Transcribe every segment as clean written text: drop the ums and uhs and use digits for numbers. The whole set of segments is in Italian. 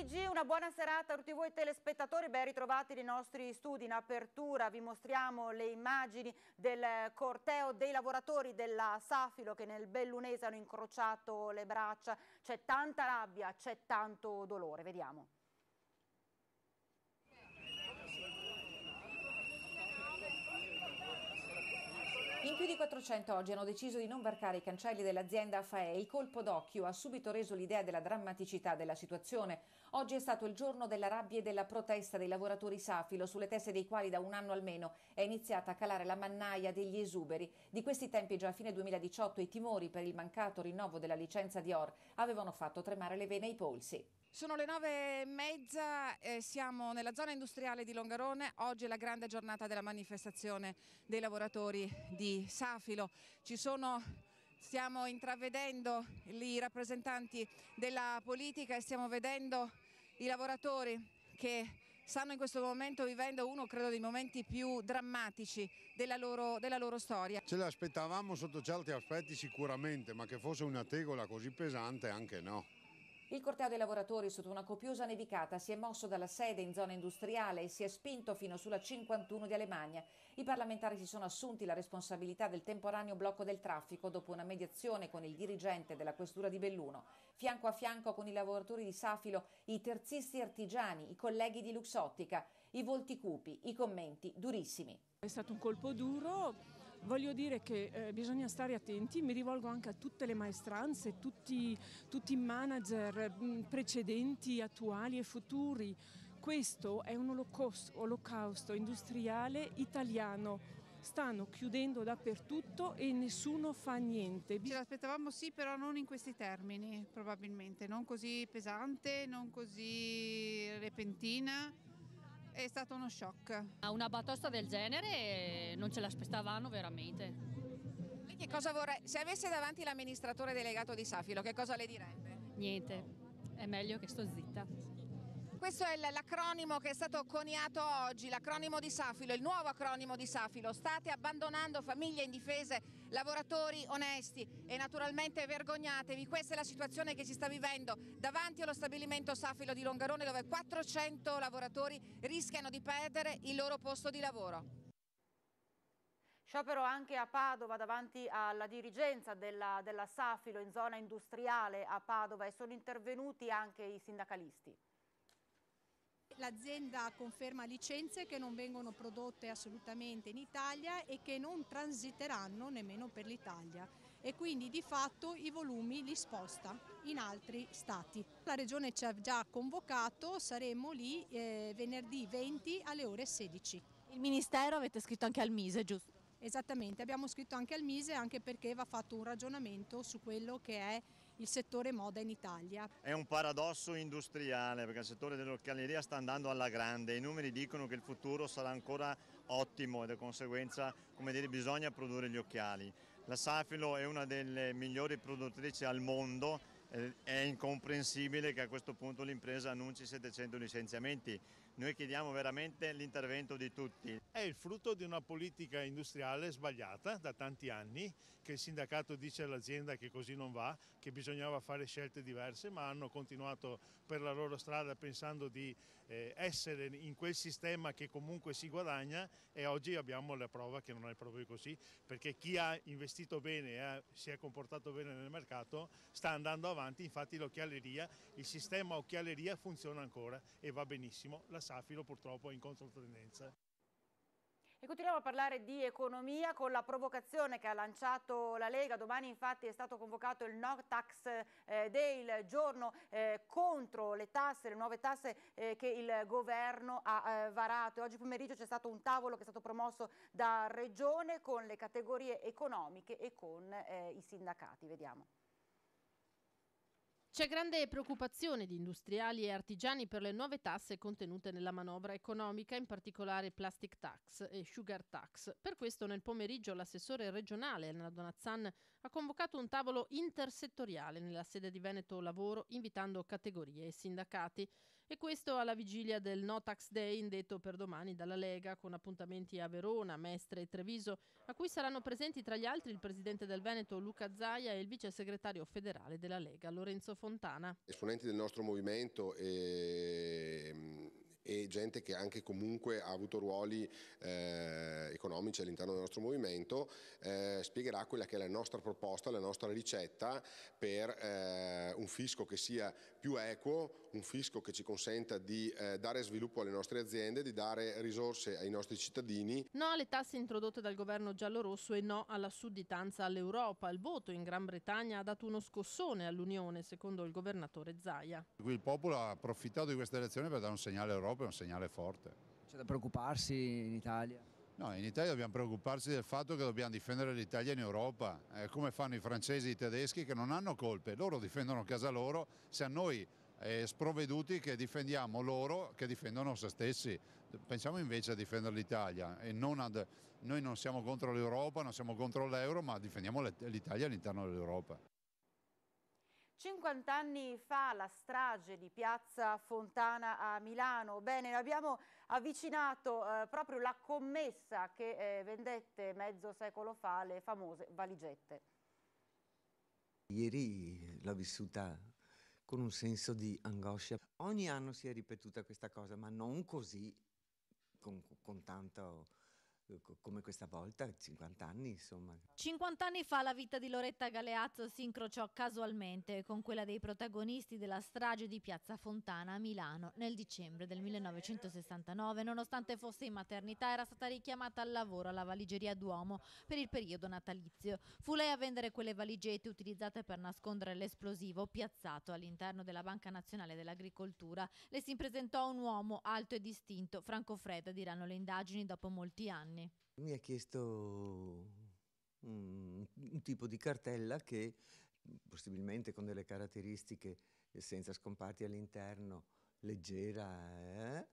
TG, una buona serata a tutti voi telespettatori, ben ritrovati nei nostri studi. In apertura vi mostriamo le immagini del corteo dei lavoratori della Safilo che nel Bellunese hanno incrociato le braccia. C'è tanta rabbia, c'è tanto dolore, vediamo. In più di 400 oggi hanno deciso di non varcare i cancelli dell'azienda FAE. Il colpo d'occhio ha subito reso l'idea della drammaticità della situazione. Oggi è stato il giorno della rabbia e della protesta dei lavoratori Safilo, sulle teste dei quali da un anno almeno è iniziata a calare la mannaia degli esuberi. Di questi tempi, già a fine 2018, i timori per il mancato rinnovo della licenza Dior avevano fatto tremare le vene ai polsi. Sono le 9:30, siamo nella zona industriale di Longarone. Oggi è la grande giornata della manifestazione dei lavoratori di Safilo. Stiamo intravedendo i rappresentanti della politica e stiamo vedendo i lavoratori che stanno in questo momento vivendo uno, credo, dei momenti più drammatici della loro storia. Ce l'aspettavamo sotto certi aspetti sicuramente, ma che fosse una tegola così pesante anche no. Il corteo dei lavoratori sotto una copiosa nevicata si è mosso dalla sede in zona industriale e si è spinto fino sulla 51 di Alemagna. I parlamentari si sono assunti la responsabilità del temporaneo blocco del traffico dopo una mediazione con il dirigente della questura di Belluno. Fianco a fianco con i lavoratori di Safilo, i terzisti artigiani, i colleghi di Luxottica, i volti cupi, i commenti durissimi. È stato un colpo duro. Voglio dire che bisogna stare attenti, mi rivolgo anche a tutte le maestranze, tutti i manager precedenti, attuali e futuri. Questo è un olocausto industriale italiano. Stanno chiudendo dappertutto e nessuno fa niente. Ce l'aspettavamo sì, però non in questi termini probabilmente, non così pesante, non così repentina. È stato uno shock. Una batosta del genere non ce l'aspettavano veramente. Lei che cosa vorrei? Se avesse davanti l'amministratore delegato di Safilo, che cosa le direbbe? Niente, è meglio che sto zitta. Questo è l'acronimo che è stato coniato oggi, l'acronimo di Safilo, il nuovo acronimo di Safilo. State abbandonando famiglie indifese, lavoratori onesti e naturalmente vergognatevi. Questa è la situazione che si sta vivendo davanti allo stabilimento Safilo di Longarone, dove 400 lavoratori rischiano di perdere il loro posto di lavoro. Sciopero anche a Padova davanti alla dirigenza della Safilo in zona industriale a Padova e sono intervenuti anche i sindacalisti. L'azienda conferma licenze che non vengono prodotte assolutamente in Italia e che non transiteranno nemmeno per l'Italia e quindi di fatto i volumi li sposta in altri stati. La Regione ci ha già convocato, saremo lì venerdì 20 alle ore 16. Il Ministero avete scritto anche al Mise, giusto? Esattamente, abbiamo scritto anche al Mise anche perché va fatto un ragionamento su quello che è il settore moda in Italia. È un paradosso industriale perché il settore dell'occhialeria sta andando alla grande, i numeri dicono che il futuro sarà ancora ottimo e di conseguenza, come dire, bisogna produrre gli occhiali. La Safilo è una delle migliori produttrici al mondo. È incomprensibile che a questo punto l'impresa annunci 700 licenziamenti. Noi chiediamo veramente l'intervento di tutti. È il frutto di una politica industriale sbagliata da tanti anni, che il sindacato dice all'azienda che così non va, che bisognava fare scelte diverse, ma hanno continuato per la loro strada pensando di essere in quel sistema che comunque si guadagna e oggi abbiamo la prova che non è proprio così, perché chi ha investito bene e si è comportato bene nel mercato sta andando avanti. Infatti l'occhialeria, il sistema occhialeria funziona ancora e va benissimo, la Safilo purtroppo è in controtendenza. E continuiamo a parlare di economia con la provocazione che ha lanciato la Lega. Domani infatti è stato convocato il No Tax Day, il giorno contro le tasse, le nuove tasse che il governo ha varato. E oggi pomeriggio c'è stato un tavolo che è stato promosso da Regione con le categorie economiche e con i sindacati. Vediamo. C'è grande preoccupazione di industriali e artigiani per le nuove tasse contenute nella manovra economica, in particolare plastic tax e sugar tax. Per questo nel pomeriggio l'assessore regionale Elena Donazzan ha convocato un tavolo intersettoriale nella sede di Veneto Lavoro, invitando categorie e sindacati. E questo alla vigilia del No Tax Day indetto per domani dalla Lega, con appuntamenti a Verona, Mestre e Treviso, a cui saranno presenti tra gli altri il presidente del Veneto Luca Zaia e il vice segretario federale della Lega Lorenzo Fontana. Esponenti del nostro movimento e gente che anche comunque ha avuto ruoli economici all'interno del nostro movimento, spiegherà quella che è la nostra proposta, la nostra ricetta per un fisco che sia più equo, un fisco che ci consenta di dare sviluppo alle nostre aziende, di dare risorse ai nostri cittadini. No alle tasse introdotte dal governo giallorosso e no alla sudditanza all'Europa. Il voto in Gran Bretagna ha dato uno scossone all'Unione, secondo il governatore Zaia. Il popolo ha approfittato di questa elezione per dare un segnale all'Europa, un segnale forte. C'è da preoccuparsi in Italia? No, in Italia dobbiamo preoccuparsi del fatto che dobbiamo difendere l'Italia in Europa, come fanno i francesi e i tedeschi che non hanno colpe, loro difendono casa loro, se a noi sprovveduti che difendiamo loro che difendono se stessi. Pensiamo invece a difendere l'Italia e noi non siamo contro l'Europa, non siamo contro l'euro, ma difendiamo l'Italia all'interno dell'Europa. 50 anni fa la strage di Piazza Fontana a Milano. Bene, abbiamo avvicinato proprio la commessa che vendette mezzo secolo fa le famose valigette. Ieri l'ho vissuta con un senso di angoscia. Ogni anno si è ripetuta questa cosa, ma non così, con tanto come questa volta, 50 anni insomma. 50 anni fa la vita di Loretta Galeazzo si incrociò casualmente con quella dei protagonisti della strage di Piazza Fontana a Milano. Nel dicembre del 1969, nonostante fosse in maternità, era stata richiamata al lavoro alla valigeria Duomo per il periodo natalizio. Fu lei a vendere quelle valigette utilizzate per nascondere l'esplosivo piazzato all'interno della Banca Nazionale dell'Agricoltura. Le si presentò un uomo alto e distinto, Franco Freda, diranno le indagini dopo molti anni. Mi ha chiesto un tipo di cartella che possibilmente con delle caratteristiche senza scomparti all'interno, leggera,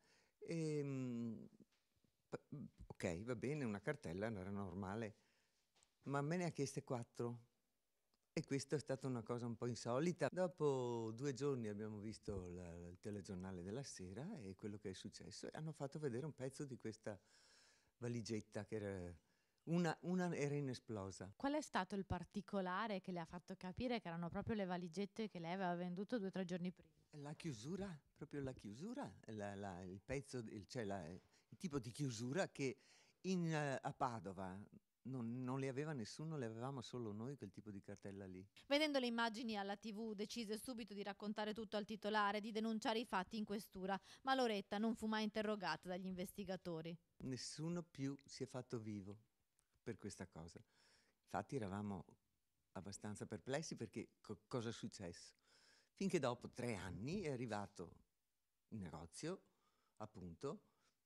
ok, va bene, una cartella era normale, ma me ne ha chieste 4 e questa è stata una cosa un po' insolita. Dopo 2 giorni abbiamo visto il telegiornale della sera e quello che è successo, e hanno fatto vedere un pezzo di questa valigetta che era una era inesplosa. Qual è stato il particolare che le ha fatto capire che erano proprio le valigette che lei aveva venduto 2 o 3 giorni prima? La chiusura, proprio la chiusura, il pezzo, il tipo di chiusura che a Padova non le aveva nessuno, le avevamo solo noi quel tipo di cartella lì. Vedendo le immagini alla TV decise subito di raccontare tutto al titolare, di denunciare i fatti in questura, ma Loretta non fu mai interrogata dagli investigatori. Nessuno più si è fatto vivo per questa cosa. Infatti eravamo abbastanza perplessi perché cosa è successo? Finché dopo 3 anni è arrivato in negozio, appunto,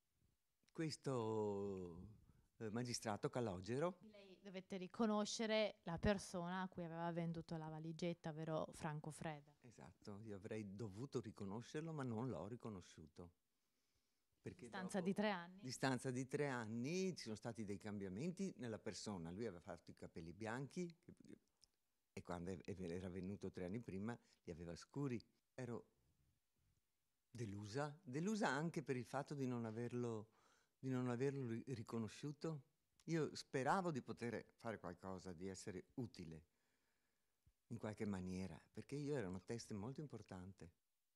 questo magistrato Calogero. Lei dovette riconoscere la persona a cui aveva venduto la valigetta, vero Franco Freda? Esatto, io avrei dovuto riconoscerlo, ma non l'ho riconosciuto. Perché distanza di 3 anni? Distanza di 3 anni ci sono stati dei cambiamenti nella persona. Lui aveva fatto i capelli bianchi e quando era venuto 3 anni prima li aveva scuri. Ero delusa anche per il fatto di non averlo riconosciuto. Io speravo di poter fare qualcosa, di essere utile in qualche maniera, perché io ero una testa molto importante.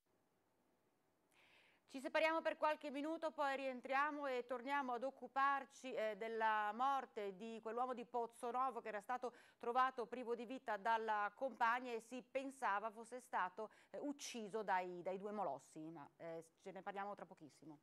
Ci separiamo per qualche minuto, poi rientriamo e torniamo ad occuparci della morte di quell'uomo di Pozzonovo che era stato trovato privo di vita dalla compagna e si pensava fosse stato ucciso dai 2 molossi, ma ce ne parliamo tra pochissimo.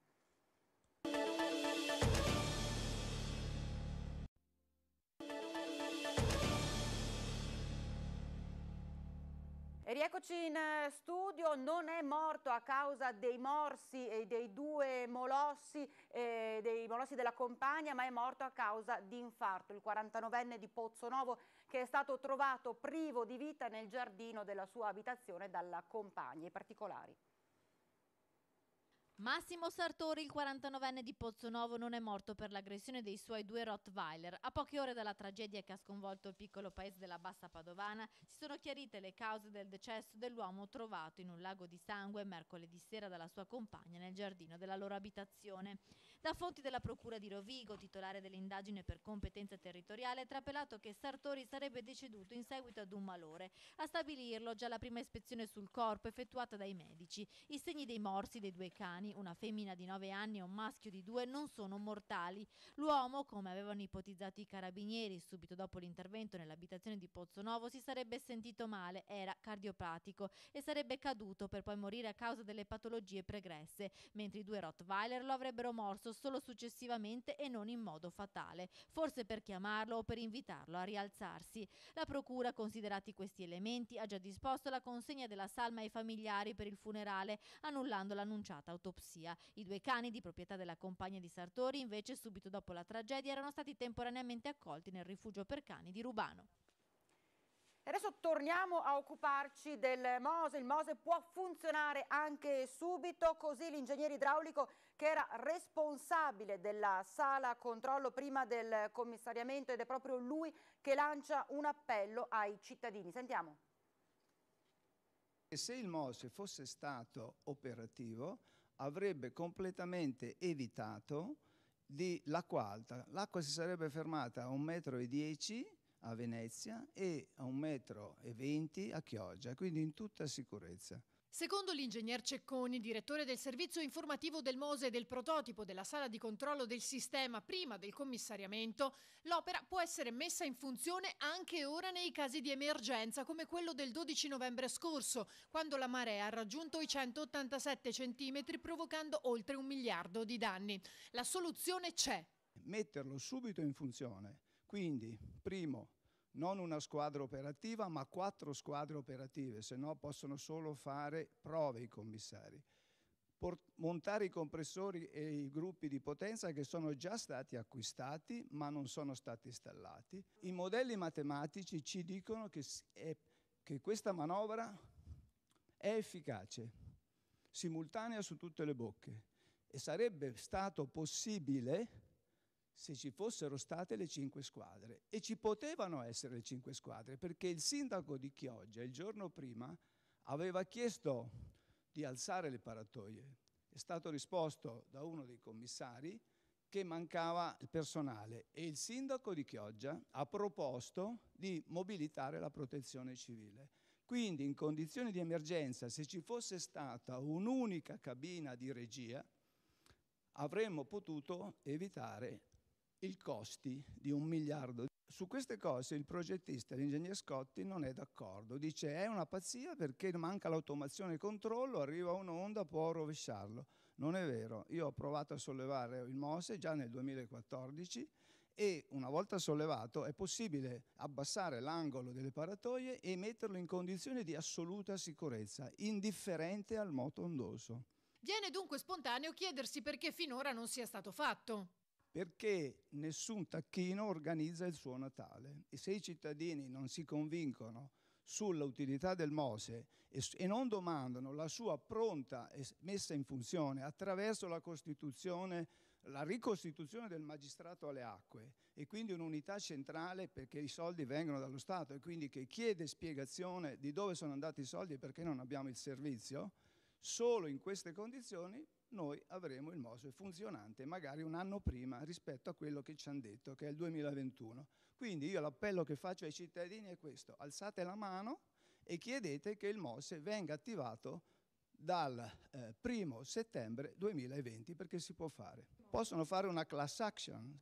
E rieccoci in studio. Non è morto a causa dei morsi e dei 2 molossi, della compagna, ma è morto a causa di infarto. Il 49enne di Pozzonovo che è stato trovato privo di vita nel giardino della sua abitazione dalla compagna. I particolari. Massimo Sartori, il 49enne di Pozzonovo, non è morto per l'aggressione dei suoi 2 Rottweiler. A poche ore dalla tragedia che ha sconvolto il piccolo paese della Bassa Padovana, si sono chiarite le cause del decesso dell'uomo trovato in un lago di sangue mercoledì sera dalla sua compagna nel giardino della loro abitazione. Da fonti della Procura di Rovigo, titolare dell'indagine per competenza territoriale, è trapelato che Sartori sarebbe deceduto in seguito ad un malore. A stabilirlo già la prima ispezione sul corpo effettuata dai medici. I segni dei morsi dei 2 cani, una femmina di 9 anni e un maschio di 2, non sono mortali. L'uomo, come avevano ipotizzato i carabinieri subito dopo l'intervento nell'abitazione di Pozzonovo, si sarebbe sentito male, era cardiopatico e sarebbe caduto per poi morire a causa delle patologie pregresse, mentre i 2 Rottweiler lo avrebbero morso solo successivamente e non in modo fatale, forse per chiamarlo o per invitarlo a rialzarsi. La procura, considerati questi elementi, ha già disposto la consegna della salma ai familiari per il funerale, annullando l'annunciata autopsia. I 2 cani di proprietà della compagna di Sartori, invece, subito dopo la tragedia erano stati temporaneamente accolti nel rifugio per cani di Rubano. Adesso torniamo a occuparci del Mose. Il Mose può funzionare anche subito, così l'ingegnere idraulico che era responsabile della sala controllo prima del commissariamento, ed è proprio lui che lancia un appello ai cittadini. Sentiamo. Se il Mose fosse stato operativo avrebbe completamente evitato l'acqua alta. L'acqua si sarebbe fermata a 1,10 m a Venezia e a 1,20 m a Chioggia, quindi in tutta sicurezza. Secondo l'ingegner Cecconi, direttore del servizio informativo del Mose e del prototipo della sala di controllo del sistema prima del commissariamento, l'opera può essere messa in funzione anche ora nei casi di emergenza, come quello del 12 novembre scorso, quando la marea ha raggiunto i 187 centimetri, provocando oltre 1 miliardo di danni. La soluzione c'è. Metterlo subito in funzione, quindi primo, non una squadra operativa ma 4 squadre operative, se no possono solo fare prove i commissari. Montare i compressori e i gruppi di potenza che sono già stati acquistati ma non sono stati installati. I modelli matematici ci dicono che questa manovra è efficace, simultanea su tutte le bocche, e sarebbe stato possibile se ci fossero state le 5 squadre, e ci potevano essere le 5 squadre, perché il sindaco di Chioggia il giorno prima aveva chiesto di alzare le paratoie. È stato risposto da uno dei commissari che mancava il personale e il sindaco di Chioggia ha proposto di mobilitare la protezione civile. Quindi in condizioni di emergenza, se ci fosse stata un'unica cabina di regia, avremmo potuto evitare i costi di 1 miliardo. Su queste cose il progettista, l'ingegner Scotti, non è d'accordo. Dice è una pazzia perché manca l'automazione e controllo, arriva un'onda, può rovesciarlo. Non è vero. Io ho provato a sollevare il Mose già nel 2014 e una volta sollevato è possibile abbassare l'angolo delle paratoie e metterlo in condizioni di assoluta sicurezza, indifferente al moto ondoso. Viene dunque spontaneo chiedersi perché finora non sia stato fatto. Perché nessun tacchino organizza il suo Natale, e se i cittadini non si convincono sull'utilità del Mose e non domandano la sua pronta messa in funzione attraverso la ricostituzione del magistrato alle acque e quindi un'unità centrale, perché i soldi vengono dallo Stato e quindi che chiede spiegazione di dove sono andati i soldi e perché non abbiamo il servizio, solo in queste condizioni noi avremo il Mose funzionante, magari un anno prima rispetto a quello che ci hanno detto, che è il 2021. Quindi io l'appello che faccio ai cittadini è questo: alzate la mano e chiedete che il Mose venga attivato dal 1° settembre 2020, perché si può fare. Possono fare una class action.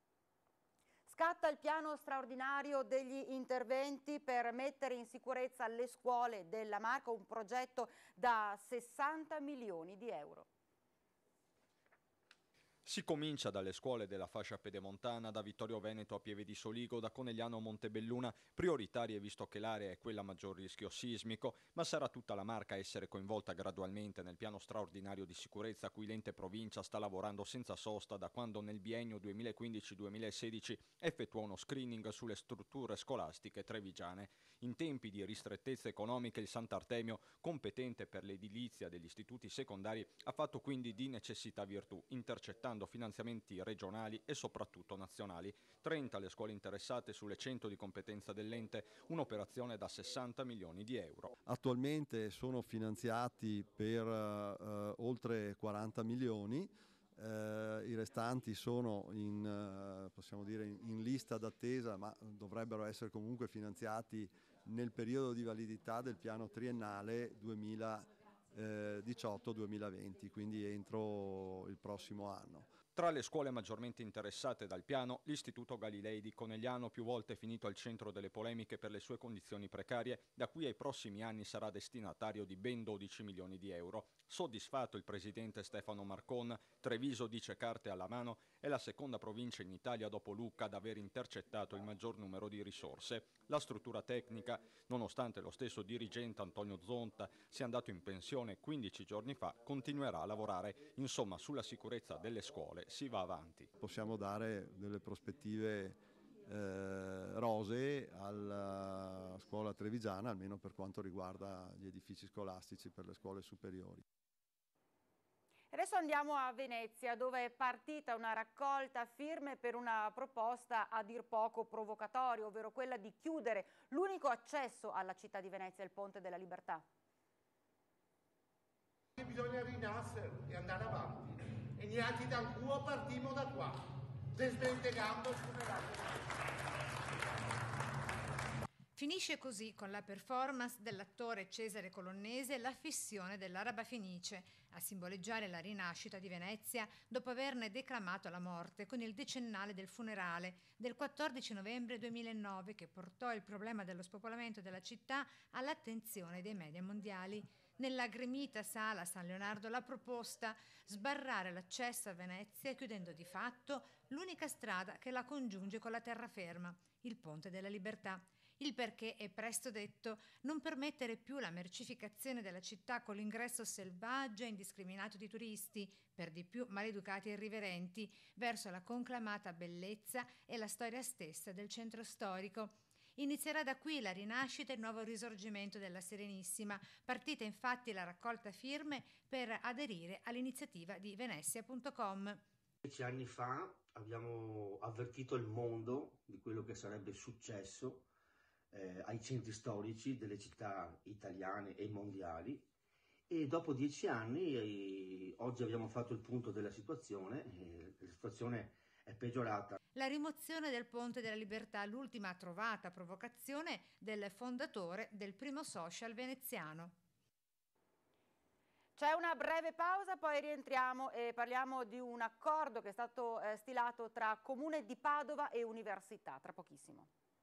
Scatta il piano straordinario degli interventi per mettere in sicurezza le scuole della Marca, un progetto da 60 milioni di euro. Si comincia dalle scuole della fascia pedemontana, da Vittorio Veneto a Pieve di Soligo, da Conegliano a Montebelluna, prioritarie visto che l'area è quella a maggior rischio sismico, ma sarà tutta la Marca a essere coinvolta gradualmente nel piano straordinario di sicurezza a cui l'ente provincia sta lavorando senza sosta da quando nel biennio 2015-2016 effettuò uno screening sulle strutture scolastiche trevigiane. In tempi di ristrettezza economica il Sant'Artemio, competente per l'edilizia degli istituti secondari, ha fatto quindi di necessità virtù, intercettando finanziamenti regionali e soprattutto nazionali. 30 le scuole interessate sulle 100 di competenza dell'ente, un'operazione da 60 milioni di euro. Attualmente sono finanziati per oltre 40 milioni, i restanti sono possiamo dire in lista d'attesa, ma dovrebbero essere comunque finanziati nel periodo di validità del piano triennale 2018-2020, quindi entro il prossimo anno. Tra le scuole maggiormente interessate dal piano, l'Istituto Galilei di Conegliano, più volte finito al centro delle polemiche per le sue condizioni precarie, da qui ai prossimi anni sarà destinatario di ben 12 milioni di euro. Soddisfatto il presidente Stefano Marcon, Treviso, dice carte alla mano, è la seconda provincia in Italia dopo Lucca ad aver intercettato il maggior numero di risorse. La struttura tecnica, nonostante lo stesso dirigente Antonio Zonta sia andato in pensione 15 giorni fa, continuerà a lavorare. Insomma, sulla sicurezza delle scuole si va avanti. Possiamo dare delle prospettive rosee alla scuola trevigiana, almeno per quanto riguarda gli edifici scolastici per le scuole superiori. Adesso andiamo a Venezia, dove è partita una raccolta firme per una proposta a dir poco provocatoria, ovvero quella di chiudere l'unico accesso alla città di Venezia, il Ponte della Libertà. Bisogna rinascere e andare avanti. E neanche dal cuore partiamo da qua, desmentegando il funerale. Finisce così con la performance dell'attore Cesare Colonnese La fissione dell'Araba Fenice, a simboleggiare la rinascita di Venezia dopo averne declamato la morte con il decennale del funerale del 14 novembre 2009 che portò il problema dello spopolamento della città all'attenzione dei media mondiali. Nella gremita sala San Leonardo la proposta: sbarrare l'accesso a Venezia chiudendo di fatto l'unica strada che la congiunge con la terraferma, il Ponte della Libertà. Il perché è presto detto: non permettere più la mercificazione della città con l'ingresso selvaggio e indiscriminato di turisti, per di più maleducati e irriverenti, verso la conclamata bellezza e la storia stessa del centro storico. Inizierà da qui la rinascita e il nuovo risorgimento della Serenissima. Partita infatti la raccolta firme per aderire all'iniziativa di Venezia.com. 10 anni fa abbiamo avvertito il mondo di quello che sarebbe successo ai centri storici delle città italiane e mondiali, e dopo 10 anni oggi abbiamo fatto il punto della situazione, la situazione è peggiorata. La rimozione del Ponte della Libertà, l'ultima trovata provocazione del fondatore del primo social veneziano. C'è una breve pausa, poi rientriamo e parliamo di un accordo che è stato stilato tra Comune di Padova e Università, tra pochissimo.